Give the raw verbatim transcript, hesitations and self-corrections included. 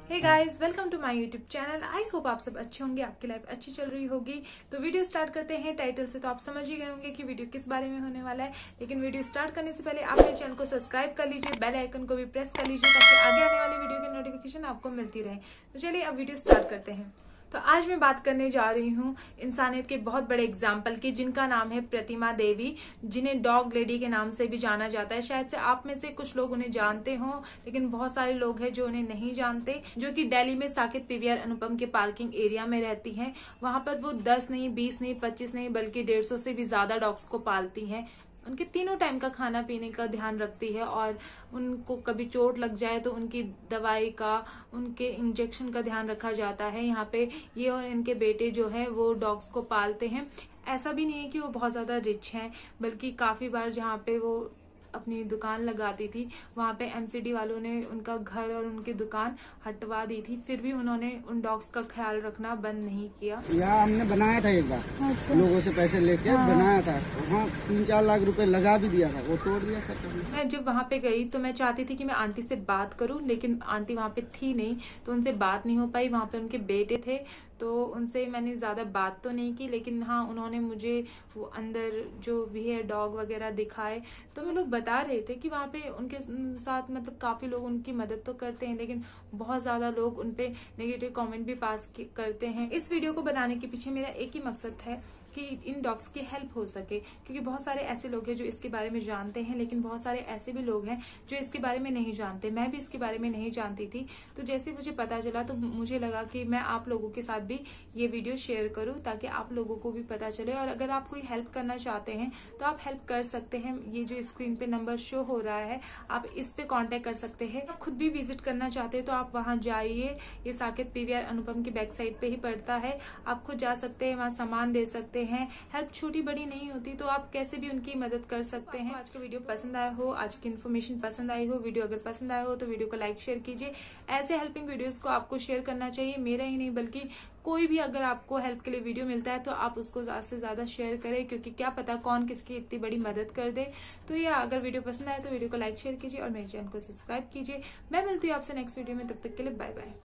Hey guys, welcome to my YouTube channel. I hope आप सब अच्छे होंगे, आपकी लाइफ अच्छी चल रही होगी। तो वीडियो स्टार्ट करते हैं। टाइटल से तो आप समझ ही गए होंगे कि वीडियो किस बारे में होने वाला है, लेकिन वीडियो स्टार्ट करने से पहले आप मेरे चैनल को सब्सक्राइब कर लीजिए, बेल आइकन को भी प्रेस कर लीजिए ताकि आगे आने वाली वीडियो की नोटिफिकेशन आपको मिलती रहे। तो चलिए अब वीडियो स्टार्ट करते हैं। तो आज मैं बात करने जा रही हूँ इंसानियत के बहुत बड़े एग्जाम्पल की, जिनका नाम है प्रतिमा देवी, जिन्हें डॉग लेडी के नाम से भी जाना जाता है। शायद से आप में से कुछ लोग उन्हें जानते हो, लेकिन बहुत सारे लोग हैं जो उन्हें नहीं जानते, जो कि दिल्ली में साकेत पीवीआर अनुपम के पार्किंग एरिया में रहती हैं। वहां पर वो दस नहीं, बीस नहीं, पच्चीस नहीं, बल्कि डेढ़ सौ से भी ज्यादा डॉग्स को पालती हैं। उनके तीनों टाइम का खाना पीने का ध्यान रखती है, और उनको कभी चोट लग जाए तो उनकी दवाई का, उनके इंजेक्शन का ध्यान रखा जाता है। यहाँ पे ये और इनके बेटे जो है वो डॉग्स को पालते हैं। ऐसा भी नहीं है कि वो बहुत ज्यादा रिच हैं, बल्कि काफी बार जहाँ पे वो अपनी दुकान लगाती थी वहां पे एमसीडी वालों ने उनका घर और उनकी दुकान हटवा दी थी, फिर भी उन्होंने उन डॉग्स का ख्याल रखना बंद नहीं किया। यहाँ हमने बनाया था एक बार। अच्छा। लोगों से पैसे लेके हाँ। बनाया था, वहाँ तीन चार लाख रुपए लगा भी दिया था, वो तोड़ दिया सर। मैं जब वहां पे गई तो मैं चाहती थी कि मैं आंटी से बात करूं, लेकिन आंटी वहां पे थी नहीं, तो उनसे बात नहीं हो पाई। वहां पे उनके बेटे थे, तो उनसे मैंने ज्यादा बात तो नहीं की, लेकिन हाँ उन्होंने मुझे वो अंदर जो भी है डॉग वगैरह दिखाए। तो वो लोग बता रहे थे कि वहाँ पे उनके साथ मतलब काफी लोग उनकी मदद तो करते हैं, लेकिन बहुत ज्यादा लोग उनपे नेगेटिव कमेंट भी पास करते हैं। इस वीडियो को बनाने के पीछे मेरा एक ही मकसद है कि इन डॉग्स की हेल्प हो सके, क्योंकि बहुत सारे ऐसे लोग हैं जो इसके बारे में जानते हैं, लेकिन बहुत सारे ऐसे भी लोग हैं जो इसके बारे में नहीं जानते। मैं भी इसके बारे में नहीं जानती थी, तो जैसे मुझे पता चला तो मुझे लगा कि मैं आप लोगों के साथ भी ये वीडियो शेयर करूं, ताकि आप लोगों को भी पता चले। और अगर आप कोई हेल्प करना चाहते हैं तो आप हेल्प कर सकते हैं। ये जो स्क्रीन पे नंबर शो हो रहा है, आप इस पे कॉन्टेक्ट कर सकते हैं। आप खुद भी विजिट करना चाहते हैं तो आप वहां जाइए। ये साकेत पीवीआर अनुपम की बैक साइड पे ही पड़ता है, आप खुद जा सकते हैं, वहां सामान दे सकते हैं। हेल्प छोटी बड़ी नहीं होती, तो आप कैसे भी उनकी मदद कर सकते हैं। आज का वीडियो पसंद आया हो, आज की इन्फॉर्मेशन पसंद आई हो, वीडियो अगर पसंद आया हो तो वीडियो को लाइक शेयर कीजिए। ऐसे हेल्पिंग वीडियोस को आपको शेयर करना चाहिए, मेरा ही नहीं बल्कि कोई भी अगर आपको हेल्प के लिए वीडियो मिलता है तो आप उसको ज्यादा से ज्यादा शेयर करें, क्योंकि क्या पता कौन किसकी इतनी बड़ी मदद कर दे। तो ये अगर वीडियो पसंद आए तो वीडियो को लाइक शेयर कीजिए और मेरे चैनल को सब्सक्राइब कीजिए। मैं मिलती हूँ आपसे नेक्स्ट वीडियो में, तब तक के लिए बाय बाय।